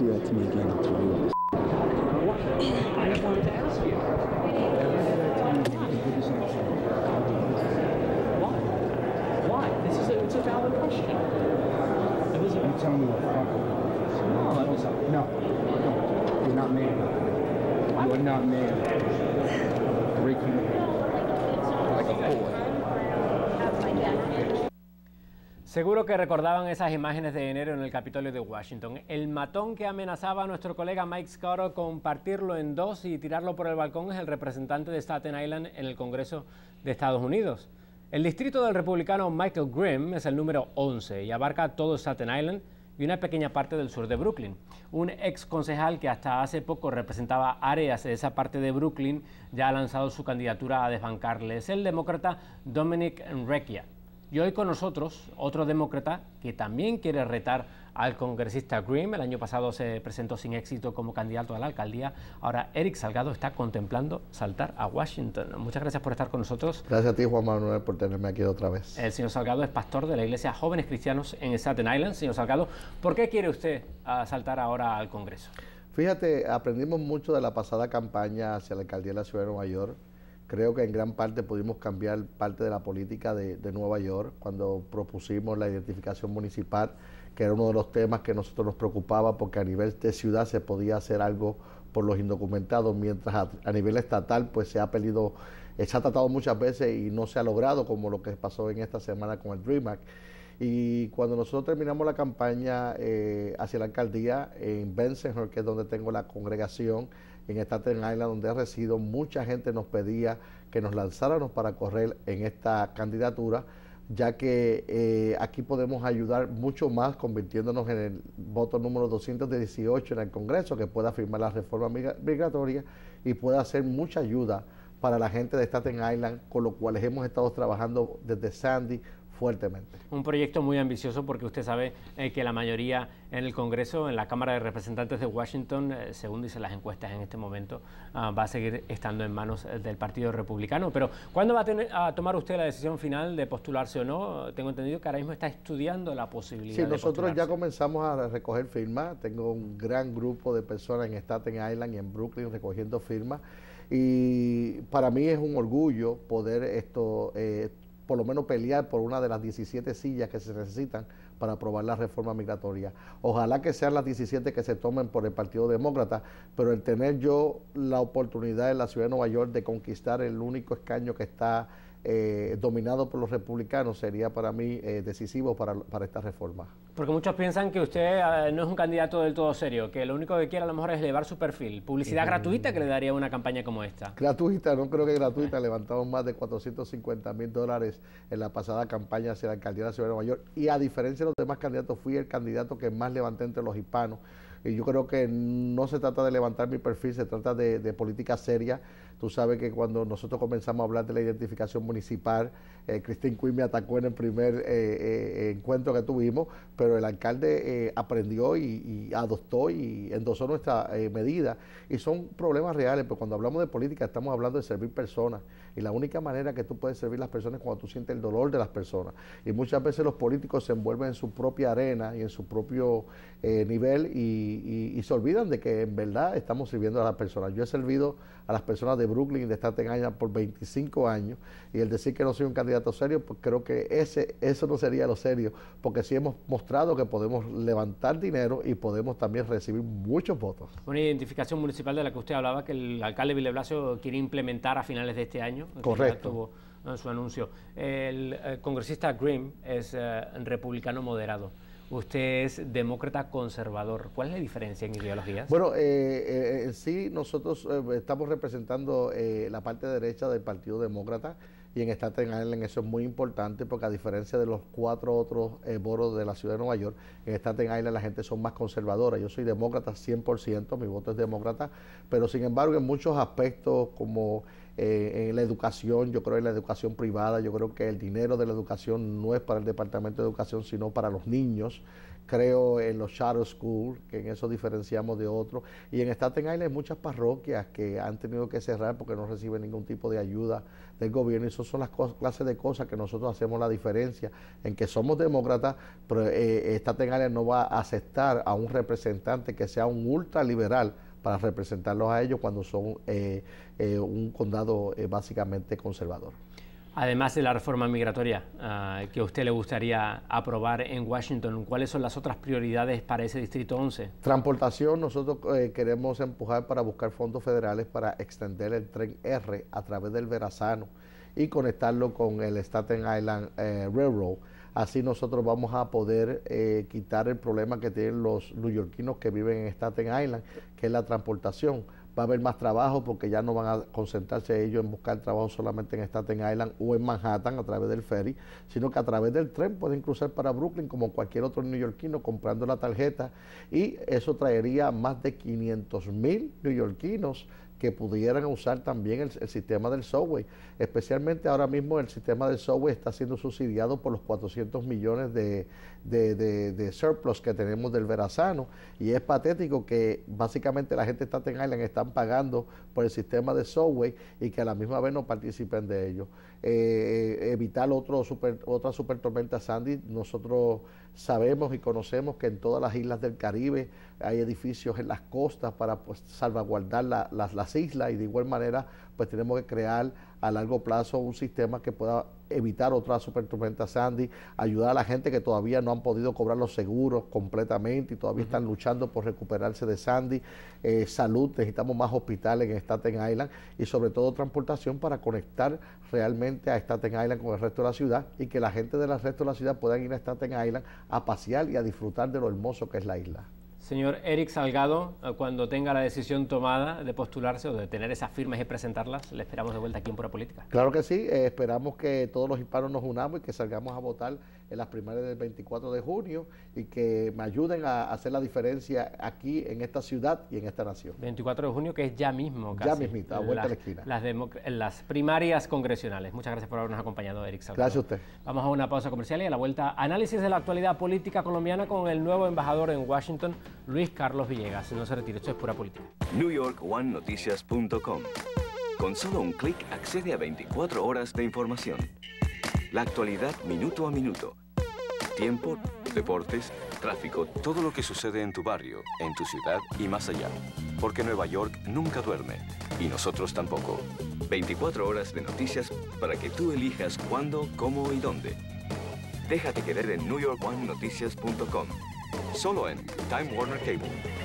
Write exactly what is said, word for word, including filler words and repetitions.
do that to me again, I'll tell you. I wanted to ask you. Why? Why? This is a, it's a valid question. It was a, You tell me what fuck. no, it was a, No, no, you're not man. You're not man. Ricky. Like a boy. Seguro que recordaban esas imágenes de enero en el Capitolio de Washington. El matón que amenazaba a nuestro colega Mike Scott con partirlo en dos y tirarlo por el balcón es el representante de Staten Island en el Congreso de Estados Unidos. El distrito del republicano Michael Grimm es el número once y abarca todo Staten Island y una pequeña parte del sur de Brooklyn. Un ex concejal que hasta hace poco representaba áreas de esa parte de Brooklyn ya ha lanzado su candidatura a desbancarle. Es el demócrata Dominic Recchia. Y hoy con nosotros otro demócrata que también quiere retar al congresista Grimm. El año pasado se presentó sin éxito como candidato a la alcaldía. Ahora Eric Salgado está contemplando saltar a Washington. Muchas gracias por estar con nosotros. Gracias a ti, Juan Manuel, por tenerme aquí otra vez. El señor Salgado es pastor de la iglesia Jóvenes Cristianos en Staten Island. Señor Salgado, ¿por qué quiere usted uh, saltar ahora al Congreso? Fíjate, aprendimos mucho de la pasada campaña hacia la alcaldía de la ciudad de Nueva York. Creo que en gran parte pudimos cambiar parte de la política de, de Nueva York cuando propusimos la identificación municipal, que era uno de los temas que a nosotros nos preocupaba porque a nivel de ciudad se podía hacer algo por los indocumentados, mientras a, a nivel estatal pues se ha pedido, se ha tratado muchas veces y no se ha logrado, como lo que pasó en esta semana con el DREAM Act. Y cuando nosotros terminamos la campaña eh, hacia la alcaldía en Bensonhurst, que es donde tengo la congregación, en Staten Island, donde resido, mucha gente nos pedía que nos lanzáramos para correr en esta candidatura, ya que eh, aquí podemos ayudar mucho más convirtiéndonos en el voto número doscientos dieciocho en el Congreso, que pueda firmar la reforma migratoria y pueda hacer mucha ayuda para la gente de Staten Island, con lo cual hemos estado trabajando desde Sandy fuertemente. Un proyecto muy ambicioso porque usted sabe eh, que la mayoría en el Congreso, en la Cámara de Representantes de Washington, eh, según dicen las encuestas en este momento, uh, va a seguir estando en manos eh, del Partido Republicano. Pero ¿cuándo va a, tener, a tomar usted la decisión final de postularse o no? Tengo entendido que ahora mismo está estudiando la posibilidad sí, de nosotros postularse. ya comenzamos a recoger firmas. Tengo un gran grupo de personas en Staten Island y en Brooklyn recogiendo firmas. Y para mí es un orgullo poder esto... Eh, por lo menos pelear por una de las diecisiete sillas que se necesitan para aprobar la reforma migratoria. Ojalá que sean las diecisiete que se tomen por el Partido Demócrata, pero el tener yo la oportunidad en la ciudad de Nueva York de conquistar el único escaño que está eh, dominado por los republicanos sería para mí eh, decisivo para, para esta reforma. Porque muchos piensan que usted uh, no es un candidato del todo serio, que lo único que quiere a lo mejor es elevar su perfil. Publicidad uh-huh. gratuita que le daría una campaña como esta. Gratuita, no creo que gratuita. Levantamos más de cuatrocientos cincuenta mil dólares en la pasada campaña hacia la alcaldía de la ciudad de Nueva York. Y a diferencia de los demás candidatos, fui el candidato que más levanté entre los hispanos. Y yo creo que no se trata de levantar mi perfil, se trata de, de política seria. Tú sabes que cuando nosotros comenzamos a hablar de la identificación municipal, eh, Christine Quinn me atacó en el primer eh, eh, encuentro que tuvimos, pero el alcalde eh, aprendió y, y adoptó y endosó nuestra eh, medida. Y son problemas reales, pero cuando hablamos de política estamos hablando de servir personas. Y la única manera que tú puedes servir a las personas es cuando tú sientes el dolor de las personas. Y muchas veces los políticos se envuelven en su propia arena y en su propio eh, nivel y, y, y se olvidan de que en verdad estamos sirviendo a las personas. Yo he servido a las personas de Brooklyn y de Staten Island por veinticinco años, y el decir que no soy un candidato serio, pues creo que ese eso no sería lo serio, porque sí hemos mostrado que podemos levantar dinero y podemos también recibir muchos votos. Una identificación municipal de la que usted hablaba, que el alcalde Bill de Blasio quiere implementar a finales de este año. Correcto. Tuvo uh, su anuncio. El, el congresista Grimm es uh, republicano moderado. Usted es demócrata conservador. ¿Cuál es la diferencia en ideologías? Bueno, eh, eh, sí, nosotros eh, estamos representando eh, la parte derecha del Partido Demócrata, y en Staten Island eso es muy importante porque a diferencia de los cuatro otros eh, boroughs de la ciudad de Nueva York, en Staten Island la gente son más conservadora. Yo soy demócrata cien por ciento, mi voto es demócrata, pero sin embargo en muchos aspectos como eh, en la educación, yo creo en la educación privada, yo creo que el dinero de la educación no es para el Departamento de Educación, sino para los niños. creo en los charter schools, que en eso diferenciamos de otros, y en Staten Island hay muchas parroquias que han tenido que cerrar porque no reciben ningún tipo de ayuda del gobierno, y esas son las clases de cosas que nosotros hacemos la diferencia, en que somos demócratas, pero eh, Staten Island no va a aceptar a un representante que sea un ultraliberal para representarlos a ellos cuando son eh, eh, un condado eh, básicamente conservador. Además de la reforma migratoria uh, que a usted le gustaría aprobar en Washington, ¿cuáles son las otras prioridades para ese Distrito once? Transportación, nosotros eh, queremos empujar para buscar fondos federales para extender el tren R a través del Verrazano y conectarlo con el Staten Island eh, Railroad. Así nosotros vamos a poder eh, quitar el problema que tienen los neoyorquinos que viven en Staten Island, que es la transportación. Va a haber más trabajo porque ya no van a concentrarse ellos en buscar trabajo solamente en Staten Island o en Manhattan a través del ferry, sino que a través del tren pueden cruzar para Brooklyn como cualquier otro neoyorquino comprando la tarjeta, y eso traería más de quinientos mil neoyorquinos que pudieran usar también el, el sistema del subway. Especialmente ahora mismo el sistema del subway está siendo subsidiado por los cuatrocientos millones de, de, de, de surplus que tenemos del Verrazano, y es patético que básicamente la gente de Staten Island están pagando por el sistema de subway y que a la misma vez no participen de ello. Eh, evitar otro super, otra super tormenta Sandy. Nosotros sabemos y conocemos que en todas las islas del Caribe hay edificios en las costas para pues, salvaguardar la, las, las islas, y de igual manera pues tenemos que crear a largo plazo un sistema que pueda evitar otra super tormenta Sandy, ayudar a la gente que todavía no han podido cobrar los seguros completamente y todavía uh-huh. están luchando por recuperarse de Sandy. Eh, salud, necesitamos más hospitales en Staten Island, y sobre todo transportación para conectar realmente a Staten Island con el resto de la ciudad, y que la gente del resto de la ciudad puedan ir a Staten Island a pasear y a disfrutar de lo hermoso que es la isla. Señor Eric Salgado, cuando tenga la decisión tomada de postularse o de tener esas firmas y presentarlas, le esperamos de vuelta aquí en Pura Política. Claro que sí, eh, esperamos que todos los hispanos nos unamos y que salgamos a votar en las primarias del veinticuatro de junio, y que me ayuden a hacer la diferencia aquí en esta ciudad y en esta nación. veinticuatro de junio, que es ya mismo casi. Ya mismito, a vuelta las, a la esquina. Las, las primarias congresionales. Muchas gracias por habernos acompañado, Eric Salgado. Gracias a usted. Vamos a una pausa comercial y a la vuelta, análisis de la actualidad política colombiana con el nuevo embajador en Washington, Luis Carlos Villegas. No se retire, esto es Pura Política. New York One Noticias punto com. Con solo un clic accede a veinticuatro horas de información. La actualidad minuto a minuto. Tiempo, deportes, tráfico, todo lo que sucede en tu barrio, en tu ciudad y más allá. Porque Nueva York nunca duerme, y nosotros tampoco. veinticuatro horas de noticias para que tú elijas cuándo, cómo y dónde. Déjate querer en New York One Noticias punto com. Solo en Time Warner Cable.